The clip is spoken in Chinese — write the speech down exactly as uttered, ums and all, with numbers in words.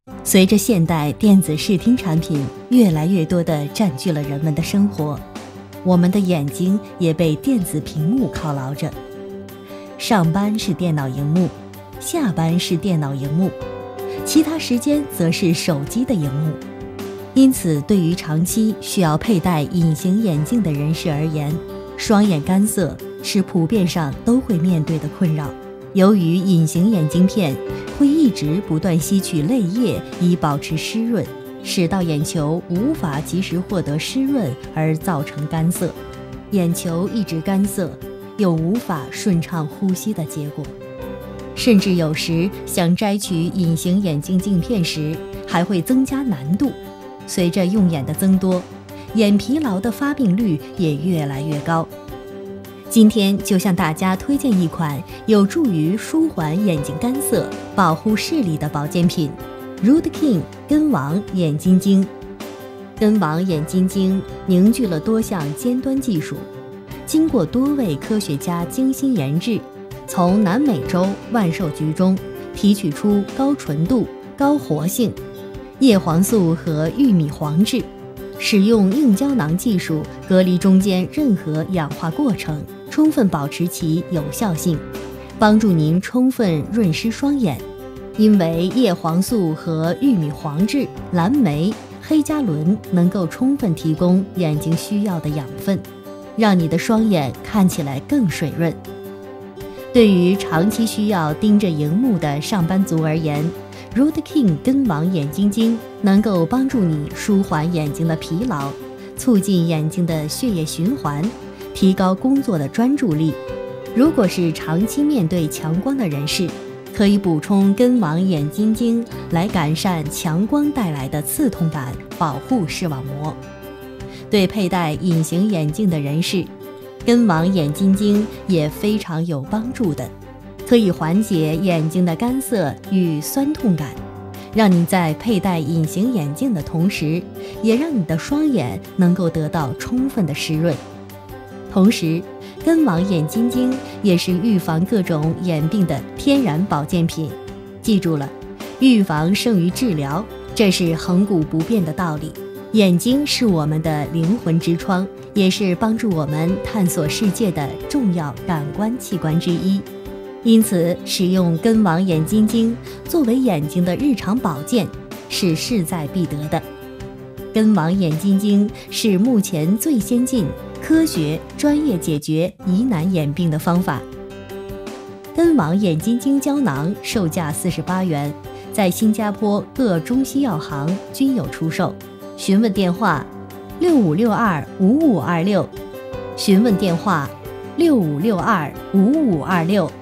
随着现代电子视听产品越来越多地占据了人们的生活，我们的眼睛也被电子屏幕犒劳着。上班是电脑荧幕，下班是电脑荧幕，其他时间则是手机的荧幕。因此，对于长期需要佩戴隐形眼镜的人士而言，双眼干涩是普遍上都会面对的困扰。由于隐形眼镜片会一直不断吸取泪液以保持湿润，使到眼球无法及时获得湿润而造成干涩，眼球一直干涩又无法顺畅呼吸的结果。甚至有时想摘取隐形眼镜镜片时还会增加难度。随着用眼的增多，眼疲劳的发病率也越来越高。今天就向大家推荐一款有助于舒缓眼睛干涩、保护视力的保健品 Rootkin 根王眼晶晶。根王眼晶晶凝聚了多项尖端技术，经过多位科学家精心研制，从南美洲万寿菊中提取出高纯度、高活性叶黄素和玉米黄质，使用硬胶囊技术隔离中间任何氧化过程，充分保持其有效性，帮助您充分润湿双眼。因为叶黄素和玉米黄质、蓝莓、黑加仑能够充分提供眼睛需要的养分，让你的双眼看起来更水润。对于长期需要盯着荧幕的上班族而言， Rootkin 根王眼晶晶能够帮助你舒缓眼睛的疲劳，促进眼睛的血液循环，提高工作的专注力。如果是长期面对强光的人士，可以补充根王眼晶晶来改善强光带来的刺痛感，保护视网膜。对佩戴隐形眼镜的人士，根王眼晶晶也非常有帮助的，可以缓解眼睛的干涩与酸痛感，让你在佩戴隐形眼镜的同时，也让你的双眼能够得到充分的湿润。同时，根王眼晶晶也是预防各种眼病的天然保健品。记住了，预防胜于治疗，这是亘古不变的道理。眼睛是我们的灵魂之窗，也是帮助我们探索世界的重要感官器官之一。因此，使用根王眼晶晶作为眼睛的日常保健是势在必得的。根王眼晶晶是目前最先进、科学、专业解决疑难眼病的方法。根王眼晶晶胶囊售价四十八元，在新加坡各中西药行均有出售。询问电话：六五六二五五二六，询问电话：六五六二五五二六。